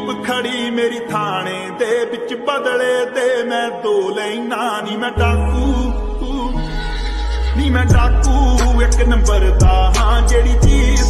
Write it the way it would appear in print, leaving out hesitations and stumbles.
jeep खड़ी मेरी थाने दे बिच बदले दे मैं दो लेना नी मैं डाकू एक नंबर दा हाँ जेड़ी चीज